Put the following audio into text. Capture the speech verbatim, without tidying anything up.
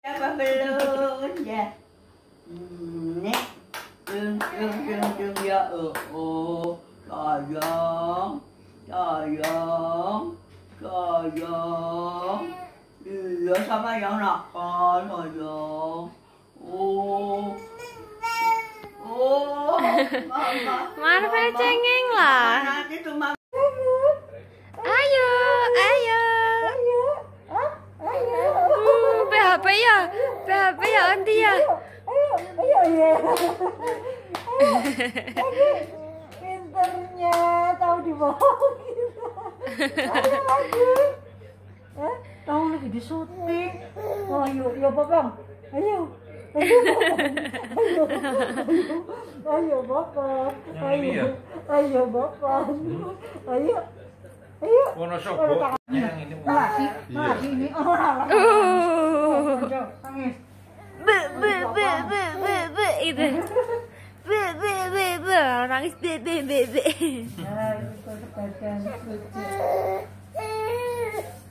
Apa belum ya? Nih, jeng jeng jeng jeng ya oh sayang, sayang, sayang. Iya sama yang nakal sayang. Oh, oh, mama. Marvel cengeng lah. Nanti tuh mama. Ayo, ayo. Hmm, P H P ya, P H P ya Anti ya. Ayo, ayo, ayo. Pinternya tahu dibohongin. Ayo lagi. Eh, tahu lagi di syuting. Oh, ayo, ya Bang. Ayo. Ayo, ayo, ayo, ayo Bapak. Ayo, ayo Bapak. Ayo, ayo. Ono sobo. Yang ini Masih, masih ini. Oh, alah. Uh. Tangis. Be be be be be be itu. Be be be be nangis be be be be. Nah, itu badan lucu.